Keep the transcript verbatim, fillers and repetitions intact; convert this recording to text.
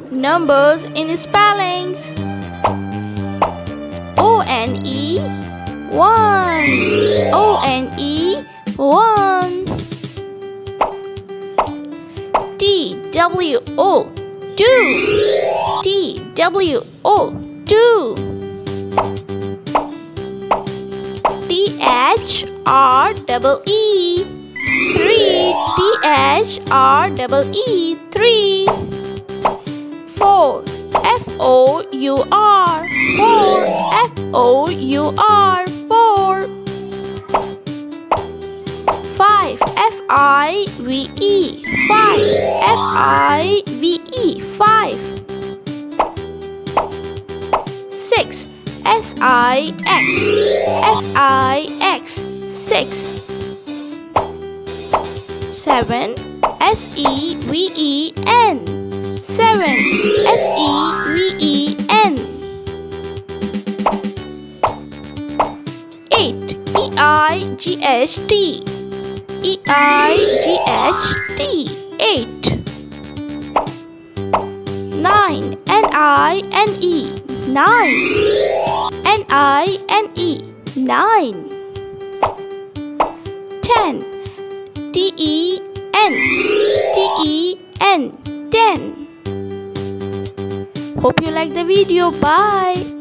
Numbers in spellings. O N E one. O N E one. T W O two. T W O two. T H R E E three. T H R E E three. Four. F O U R. Four. F O U R. Four. Five. F I V E. Five. F I V E. Five. Six. S I X. S I X. Six. Seven. S E V E N. Seven. S E V E N. Eight. E I G H T. E I G H T. Eight. Nine. N I N E. Nine. N I N E. Nine. Ten. T E N. T E N. Ten. Hope you like the video. Bye.